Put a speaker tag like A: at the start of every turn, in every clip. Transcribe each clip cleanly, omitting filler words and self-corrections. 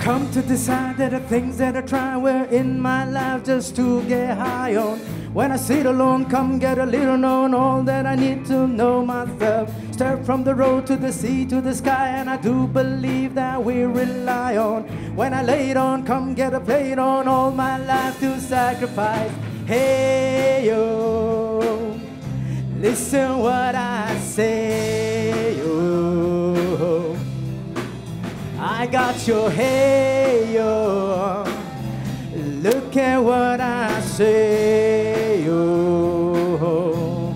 A: Come to decide that the things that I try were in my life just to get high on. When I sit alone, come get a little known, all that I need to know myself. Step from the road to the sea to the sky, and I do believe that we rely on. When I lay it on, come get a plate on, all my life to sacrifice. Hey yo, listen what I say yo. I got your hey yo, look at what I say yo.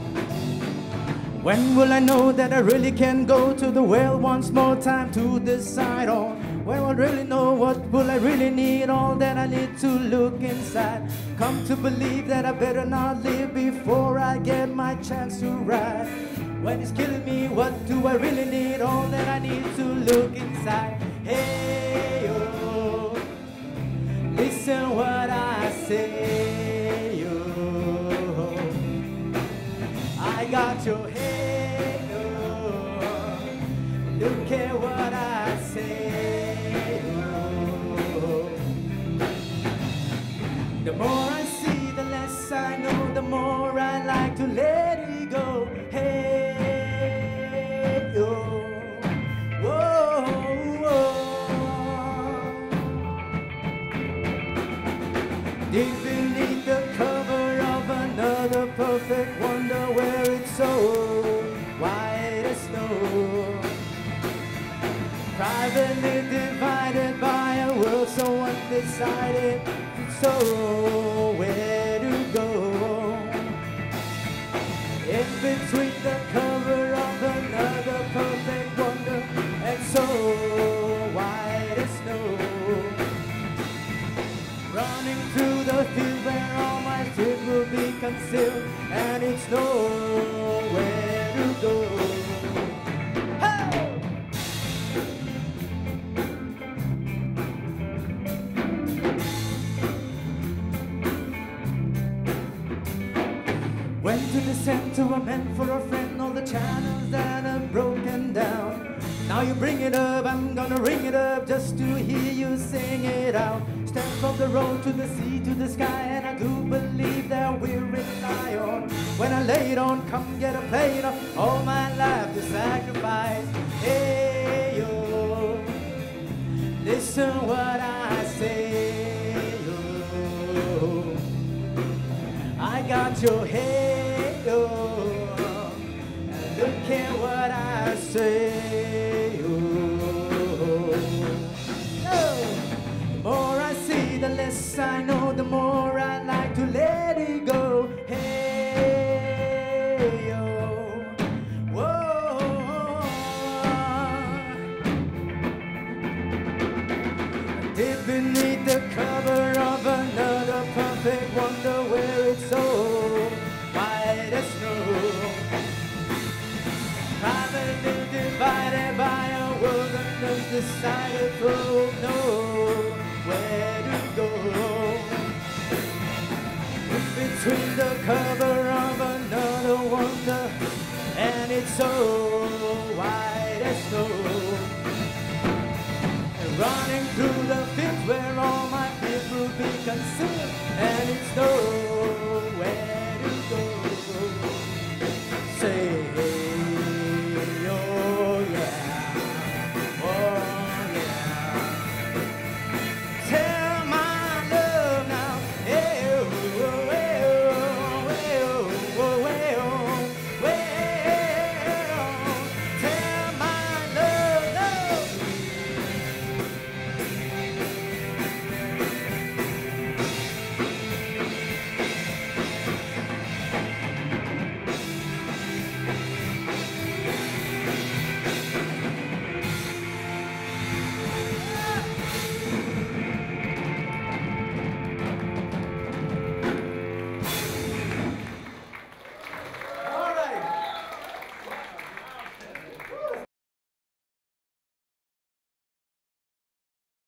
A: When will I know that I really can go to the well once more time to decide on? When will I really know what will I really need, all that I need to look inside. Come to believe that I better not live before I get my chance to ride. When it's killing me, what do I really need, all that I need to look inside. Hey yo, listen what I say yo. I got your hey yo, look at what I say yo. The more I see, the less I know, the more I like to let it go. Hey yo, whoa, whoa. Deep beneath the cover of another perfect wonder, where it's so white as snow, privately divided by a world so undecided. So where to go? In between the cover of another perfect wonder, and so white as snow, running through the field where all my fears will be concealed, and it's nowhere to go. Hey! Went to the center, I meant for a friend, all the channels that are broken down. Now you bring it up, I'm gonna ring it up just to hear you sing it out. Step from the road to the sea to the sky, and I do believe that we rely on. When I lay it on, come get a plate of all my life to sacrifice. Hey yo, listen what I say yo. I got your hey yo, look at what I say yo. The more I see, the less I know, the more I like to let it go. Hey yo, whoa. Deep beneath the cover of another perfect wonder, where it's so white as snow, privately divided by a world undecided, don't know where to go. In between the cover of another wonder, and it's so